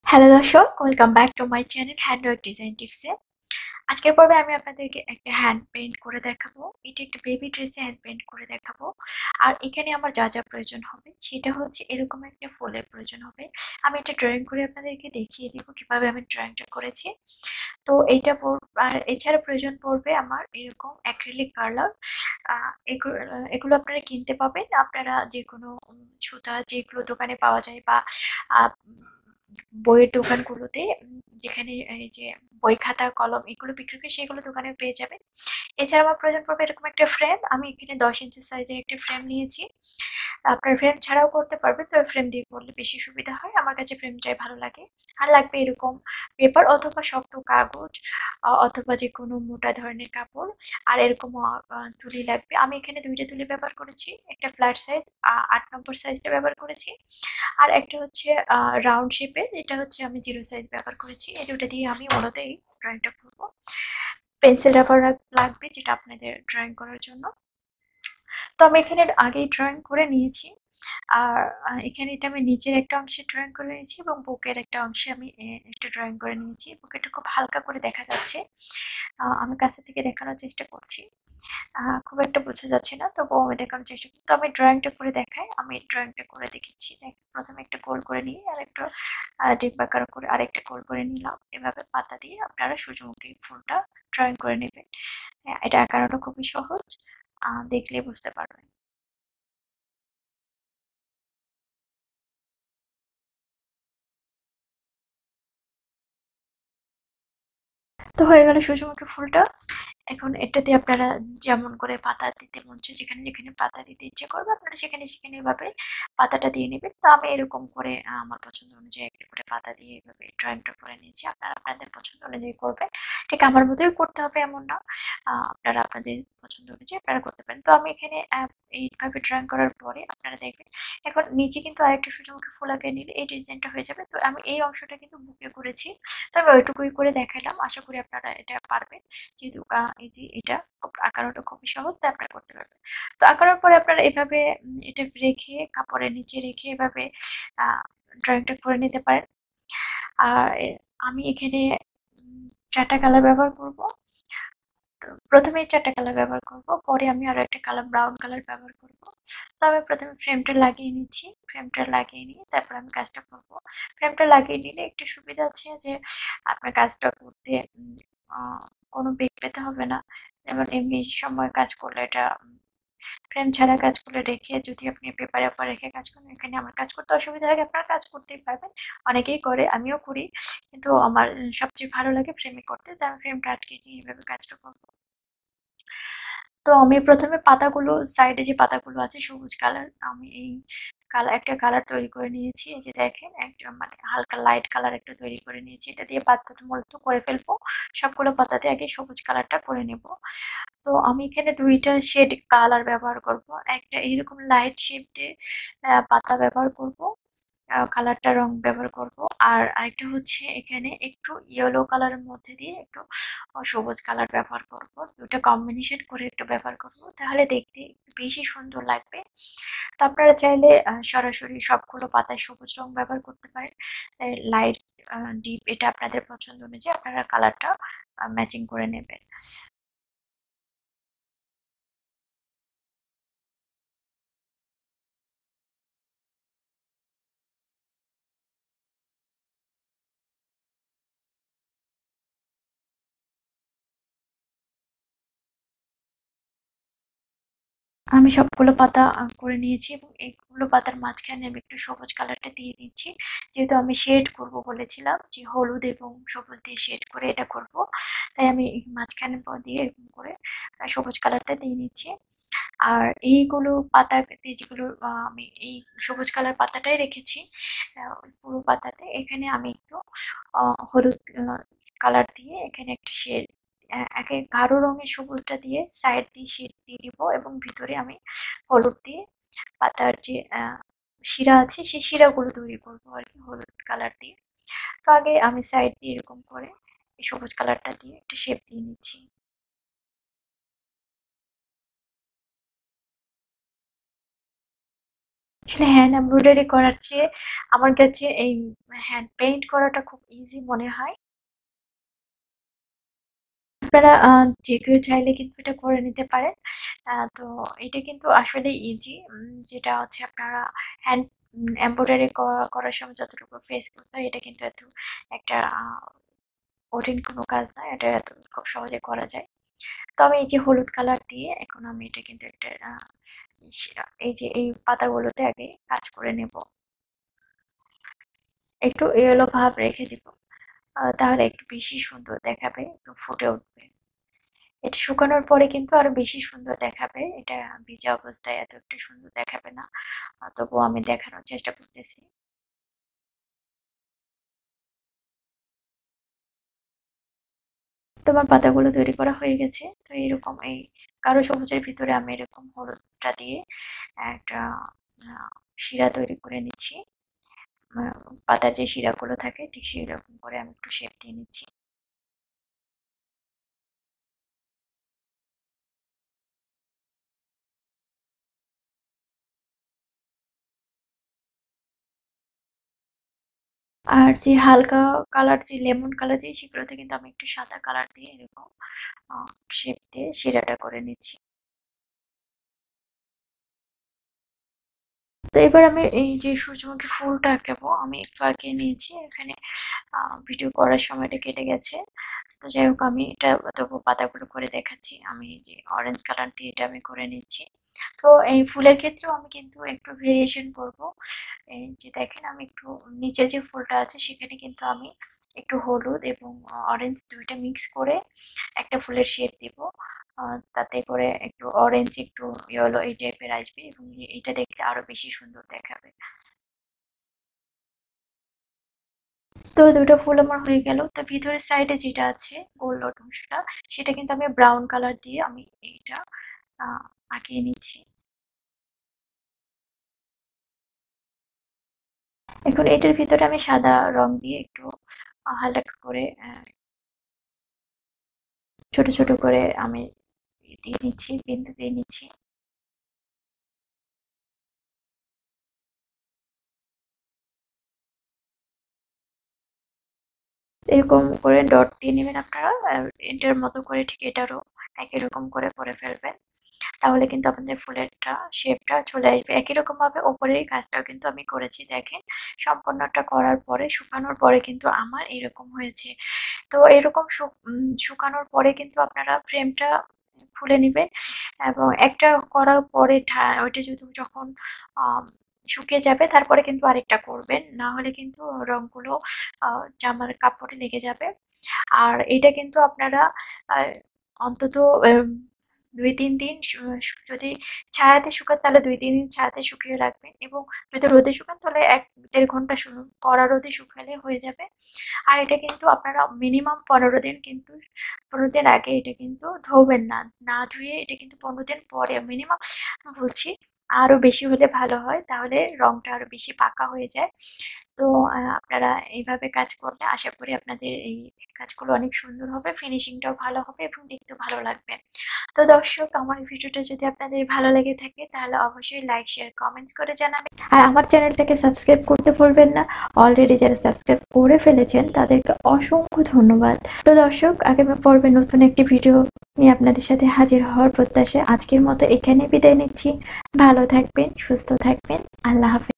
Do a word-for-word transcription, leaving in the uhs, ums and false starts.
Hello দর্শক, welcome back to my channel handwork design টিপসে। আজকের পর্বে আমি আপনাদেরকে একটা হ্যান্ড পেইন্ট করে দেখাবো। এটা একটা বেবি ড্রেসে হ্যান্ড পেইন্ট করে দেখাবো। আর এখানে আমার যা যা প্রয়োজন হবে সেটা হচ্ছে এরকম একটা ফুলের প্রয়োজন হবে। আমি এটা ড্রয়িং করে আপনাদেরকে দেখিয়ে দিব কিভাবে আমি ড্রয়িংটা করেছি। তো এইটা আর এছাড়া প্রয়োজন পড়বে আমার এরকম অ্যাক্রিলিক কালার। এগুলো এগুলো আপনারা কিনতে পাবেন। আপনারা যে কোনো সুতা যেগুলো দোকানে পাওয়া যায় বা আহ, বইয়ের দোকানগুলোতে উম, যেখানে এই যে বই খাতা কলম এগুলো বিক্রি করে সেগুলো দোকানে পেয়ে যাবেন। এছাড়া আমার প্রয়োজন পড়বে এরকম একটা ফ্রেম। আমি এখানে দশ ইঞ্চি সাইজের একটা ফ্রেম নিয়েছি। আপনার ফ্রেম ছাড়াও করতে পারবেন, তবে ফ্রেম দিয়ে করলে বেশি সুবিধা হয়। আমার কাছে ফ্রেমটাই ভালো লাগে। আর লাগবে এরকম পেপার অথবা শক্ত কাগজ, আহ, অথবা যে কোনো মোটা ধরনের কাপড়। আর এরকম আহ, আহ, তুলি লাগবে। আমি এখানে দুইটা তুলি ব্যবহার করেছি, একটা ফ্ল্যাট সাইজ আট নম্বর সাইজটা ব্যবহার করেছি, আর একটা হচ্ছে রাউন্ড শেপের, এটা হচ্ছে আমি জিরো সাইজ ব্যবহার করেছি। এই দুটো দিয়ে আমি মূলত এই ড্রয়িংটা করবো। পেন্সিল রাবার লাগবে যেটা আপনাদের ড্রয়িং করার জন্য। তো আমি এখানে আগেই ড্রয়িং করে নিয়েছি। আর আহ, এখানে এটা আমি নিচের একটা অংশে ড্রয়িং করে নিয়েছি এবং বুকের একটা অংশে আমি এ, একটা ড্রয়িং করে নিয়েছি। বুকেটা খুব হালকা করে দেখা যাচ্ছে। আহ, আমি কাছে থেকে দেখানোর চেষ্টা করছি। আহ, খুব একটা বোঝা যাচ্ছে না, তবুও আমি দেখানোর চেষ্টা করছি। তো আমি ড্রয়িংটা করে দেখাই। আমি ড্রয়িংটা করে দেখাচ্ছি। দেখ, প্রথমে একটা গোল করে নিয়ে আর একটা ডিম্বাকার করে আরেকটা গোল করে নিলাম। এভাবে পাতা দিয়ে আপনারা সূর্যমুখী ফুলটা ড্রয়িং করে নেবেন। হ্যাঁ, এটা আঁকানোটা খুবই সহজ। আহ, দেখলে বুঝতে পারবেন। তো হয়ে গেল সূর্যমুখী ফুলটা। এখন এটা দিয়ে আপনারা যেমন করে পাতা দিতে মন চায়, যেখানে যেখানে পাতা দিতে ইচ্ছে করবে আপনারা সেখানে সেখানে এভাবে পাতাটা দিয়ে নেবেন। তো আমি এরকম করে আহ, আমার পছন্দ অনুযায়ী একটা করে পাতা দিয়ে এভাবে ড্রয়িংটা করে নিয়েছি। আপনারা আপনাদের পছন্দ অনুযায়ী করবেন। ঠিক আমার মতোই করতে হবে এমন না। আহ, আপনারা আপনাদের পছন্দ অনুযায়ী আপনারা করতে পারেন। তো আমি এখানে আহ, এইভাবে ড্রয়িং করার পরে আপনারা দেখবেন এখন নিচে কিন্তু আরেকটা সূর্যমুখী ফুল আঁকিয়ে নিলে এই ডিজাইনটা হয়ে যাবে। তো আমি এই অংশটা কিন্তু বুকে করেছি। তো আমি ওইটুকুই করে দেখালাম। আশা করি আপনারা এটা পারবেন। যেহেতু আহ, এই যে এটা খুব- আঁকানোটা খুবই সহজ, তাই আপনারা করতে পারবেন। তো আঁকানোর পরে আপনারা এভাবে উম, এটা রেখে কাপড়ের নিচে রেখে এভাবে আহ ড্রয়িংটা করে নিতে পারেন। আর এ- আমি এখানে উম, চারটা কালার ব্যবহার করব। তো প্রথমে এই চারটা কালার ব্যবহার করব, পরে আমি আরো একটা কালার ব্রাউন কালার ব্যবহার করব। তো আমি প্রথমে ফ্রেমটা লাগিয়ে নিচ্ছি। ফ্রেমটা লাগিয়ে নিয়ে তারপর আমি কাজটা করব। ফ্রেমটা লাগিয়ে নিলে একটু সুবিধা আছে যে আপনার কাজটা করতে উম, আহ, কোনো বেগ পেতে হবে না। যেমন এমনি সময় কাজ করলে এটা ফ্রেম ছাড়া কাজ করলে রেখে যদি আপনি পেপারের উপর রেখে কাজ করেন, এখানে আমার কাজ করতে অসুবিধা লাগে, আপনারা কাজ করতেই পারবেন। অনেকেই করে, আমিও করি, কিন্তু আমার সবচেয়ে ভালো লাগে ফ্রেমে করতে, তাই আমি ফ্রেমটা আটকে নিয়ে এইভাবে কাজটা করবো। তো আমি প্রথমে পাতাগুলো, সাইডে যে পাতাগুলো আছে সবুজ কালার, আমি এই কালার একটা কালার তৈরি করে নিয়েছি। এই যে দেখেন, একটা মানে হালকা লাইট কালার একটা তৈরি করে নিয়েছি। এটা দিয়ে পাতাটা মূলত করে ফেলবো। সবগুলো পাতাতে আগে সবুজ কালারটা করে নেব। তো আমি এখানে দুইটা শেড কালার ব্যবহার করব। একটা এইরকম লাইট শেডে পাতা ব্যবহার করব, কালারটা রং ব্যবহার করব। আর আরেকটা হচ্ছে এখানে একটু ইয়েলো কালারের মধ্যে দিয়ে একটু আহ, সবুজ কালার ব্যবহার করব। দুটো কম্বিনেশন করে একটু ব্যবহার করব, তাহলে দেখতে একটু বেশি সুন্দর লাগবে। তো আপনারা চাইলে আহ, সরাসরি সবগুলো পাতায় সবুজ রং ব্যবহার করতে পারেন। লাইট ডিপ এটা আপনাদের পছন্দ অনুযায়ী আপনারা কালারটা ম্যাচিং করে নেবেন। আমি সবগুলো পাতা আ করে নিয়েছি এবং এইগুলো পাতার মাঝখানে আমি একটু সবুজ কালারটা দিয়ে দিচ্ছি। যেহেতু আমি শেড করব বলেছিলাম যে হলুদ এবং সবুজ দিয়ে শেড করে এটা করব। তাই আমি এই মাঝখানে প দিয়ে এরকম করে আ সবুজ কালারটা দিয়ে নিচ্ছি। আর এইগুলো পাতাতে যেগুলো আ আমি এই সবুজ কালার পাতাটাই রেখেছি। আ পুরো পাতাতে এখানে আমি একটু আ হলুদ আ কালার দিয়ে এখানে একটা শেড, অ্যা একে গাঢ় রঙের সবুজটা দিয়ে সাইড দিয়ে শেড দিয়ে দিব এবং ভিতরে আমি হলুদ দিয়ে পাতার যে আ শিরা আছে সেই শিরাগুলো তৈরি করব আরকি হলুদ কালার দিয়ে। তো আগে আমি সাইড দিয়ে এরকম করে এই সবুজ কালারটা দিয়ে একটা শেপ দিয়ে নিচ্ছি। আসলে হ্যান্ড এমব্রয়ডারি করার চেয়ে আমার কাছে এই হ্যান্ড পেইন্ট করাটা খুব ইজি মনে হয়। আপনারা আ যে কেউ চাইলে কিন্তু এটা করে নিতে পারেন। আ তো এটা কিন্তু আসলে ইজি, উম যেটা হচ্ছে আপনারা হ্যান্ড উম এমব্রয়ডারি ক করার সময় যতটুকু ফেস করতে হয়, এটা কিন্তু এত একটা আ কঠিন কোনো কাজ না। এটা এত খুব সহজে করা যায়। তো আমি এই যে হলুদ কালার দিয়ে এখন আমি এটা কিন্তু একটা আ ইস এই যে এই পাতাগুলোতে আগে কাজ করে নেব। একটু ইয়েলো ভাব রেখে দিব। আ তাহলে একটু বেশি সুন্দর দেখাবে, একটু ফুটে উঠবে। এটা শুকানোর পরে কিন্তু আরো বেশি সুন্দর দেখাবে। এটা ভিজা অবস্থায় এত একটা সুন্দর দেখাবে না। আ তবুও আমি দেখানোর চেষ্টা করতেছি। তো আমার পাতাগুলো তৈরি করা হয়ে গেছে। তো এরকম এই গাঢ় সবুজের ভিতরে আমি এরকম হলুদটা দিয়ে একটা আ শিরা তৈরি করে নিচ্ছি। আ পাতার যে শিরাগুলো থাকে ঠিক সেরকম করে আমি একটু শেপ দিয়ে নিচ্ছি। আর যে হালকা কালার, যে লেমন কালার, যে সেগুলোতে কিন্তু আমি একটু সাদা কালার দিয়ে এরকম আ শেপ দিয়ে শিরাটা করে নিচ্ছি। তো এবার আমি এই যে সূর্যমুখী ফুলটা আঁকাবো, আমি একটু আঁকিয়ে নিয়েছি। এখানে আ ভিডিও করার সময়টা কেটে গেছে। তো যাই হোক আমি এটা তবু পাতাগুলো করে দেখাচ্ছি। আমি এই যে অরেঞ্জ কালার দিয়ে এটা আমি করে নিচ্ছি। তো এই ফুলের ক্ষেত্রেও আমি কিন্তু একটু ভেরিয়েশন করব। এই যে দেখেন আমি একটু নিচে যে ফুলটা আছে সেখানে কিন্তু আমি একটু হলুদ এবং অ অরেঞ্জ দুই টা মিক্স করে একটা ফুলের শেপ দিব। আ তাতে করে একটু অরেঞ্জ, একটু ইয়েলো এই টাইপের আসবে এবং এ এইটা দেখতে আরো বেশি সুন্দর দেখাবে। তো দুই টা ফুল আমার হয়ে গেল। তো ভিতরের সাইডে যেটা আছে গোল অংশটা, সেটা কিন্তু আমি ব্রাউন কালার দিয়ে আমি এইটা আ আঁকিয়ে নিচ্ছি। এখন এটার ভিতরে আমি সাদা রং দিয়ে একটু আ হালকা করে অ্যা ছোট, ছোট করে আমি দিয়ে নিচ্ছি, বিন্দু দিয়ে নিচ্ছি। এরকম করে ডট দিয়ে নিবেন আপনারা। আর এটার মতো করে ঠিক এটারও একই রকম করে করে ফেলবেন। তাহলে কিন্তু আপনাদের ফুলেরটা শেপটা চলে আসবে। একই রকমভাবে উপরের কাজটাও কিন্তু আমি করেছি দেখেন। সম্পূর্ণটা করার পরে শুকানোর পরে কিন্তু আমার এরকম হয়েছে। তো এরকম শুক উম শুকানোর পরে কিন্তু আপনারা ফ্রেমটা খুলে নিবেন এবং একটা করার পরে ঠা ওইটা যদি যখন আম শুকিয়ে যাবে তারপরে কিন্তু আরেকটা করবেন। না হলে কিন্তু রংগুলো আ জামার কাপড়ে লেগে যাবে। আর এটা কিন্তু আপনারা আ অন্তত এম দুই তিন দিন সু সু যদি ছায়াতে শুকান তাহলে দুই তিন দিন ছায়াতে শুকিয়ে রাখবেন এবং যদি রোদে শুকান তাহলে এক থেকে দেড় ঘন্টা সু কড়া রোদে শুকালে হয়ে যাবে। আর এটা কিন্তু আপনারা মিনিমাম পনেরো দিন কিন্তু পনেরো দিন আগে এটা কিন্তু ধোবেন না। না ধুয়ে এটা কিন্তু পনেরো দিন পরে মিনিমাম বলছি, আরো বেশি হলে ভালো হয়। তাহলে রংটা আরো বেশি পাকা হয়ে যায়। তো আ আপনারা এইভাবে কাজ করলে আশা করি আপনাদের এই কাজগুলো অনেক সুন্দর হবে, ফিনিশিংটাও ভালো হবে এবং দেখতেও ভালো লাগবে। তো দর্শক, আমার ভিডিওটা যদি আপনাদের ভালো লেগে থাকে তাহলে অবশ্যই লাইক, শেয়ার, কমেন্টস করে জানাবেন। আর আমার চ্যানেলটাকে সাবস্ক্রাইব করতে ভুলবেন না। অলরেডি যারা সাবস্ক্রাইব করে ফেলেছেন তাদেরকে অসংখ্য ধন্যবাদ। তো দর্শক, আগামী পর্বে নতুন একটি ভিডিও নিয়ে আপনাদের সাথে হাজির হওয়ার প্রত্যাশায় আজকের মতো এখানে বিদায় নিচ্ছি। ভালো থাকবেন, সুস্থ থাকবেন। আল্লাহ হাফেজ।